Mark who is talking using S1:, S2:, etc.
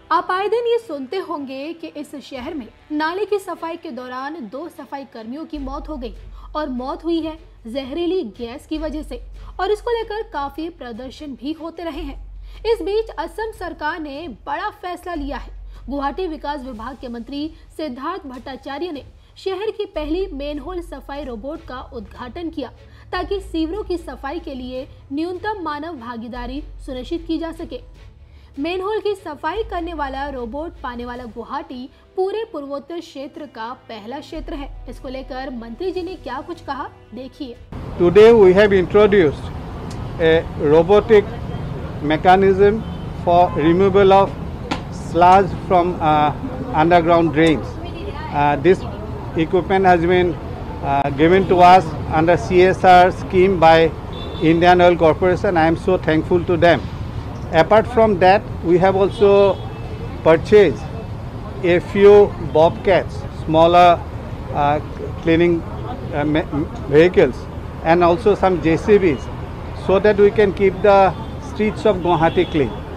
S1: आप आए दिन ये सुनते होंगे कि इस शहर में नाले की सफाई के दौरान 2 सफाई कर्मियों की मौत हो गई और मौत हुई है जहरीली गैस की वजह से, और इसको लेकर काफी प्रदर्शन भी होते रहे हैं। इस बीच असम सरकार ने बड़ा फैसला लिया है। गुवाहाटी विकास विभाग के मंत्री सिद्धार्थ भट्टाचार्य ने शहर की पहली मेनहोल सफाई रोबोट का उद्घाटन किया ताकि सीवरों की सफाई के लिए न्यूनतम मानव भागीदारी सुनिश्चित की जा सके। मेनहोल की सफाई करने वाला रोबोट पाने वाला गुवाहाटी पूरे पूर्वोत्तर क्षेत्र का पहला क्षेत्र है। इसको लेकर मंत्री जी ने क्या कुछ कहा, देखिए।
S2: Today we have introduced a robotic mechanism for removal of sludge from underground drains. This equipment has been given to us under CSR scheme by Indian Oil Corporation. I am so thankful to them. Apart from that, we have also purchased a few bobcats, smaller cleaning vehicles, and also some JCBs, so that we can keep the streets of Guwahati clean.